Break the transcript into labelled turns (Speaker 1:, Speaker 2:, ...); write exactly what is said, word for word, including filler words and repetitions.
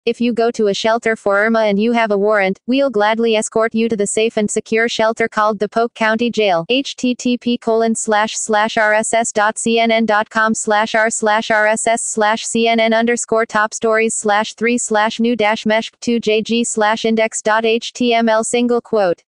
Speaker 1: If you go to a shelter for Irma and you have a warrant, we'll gladly escort you to the safe and secure shelter called the Polk County Jail. http colon slash slash rss.cnn.com slash r slash rss slash cnn underscore top stories slash three slash new dash mesh two jg slash index.html single quote.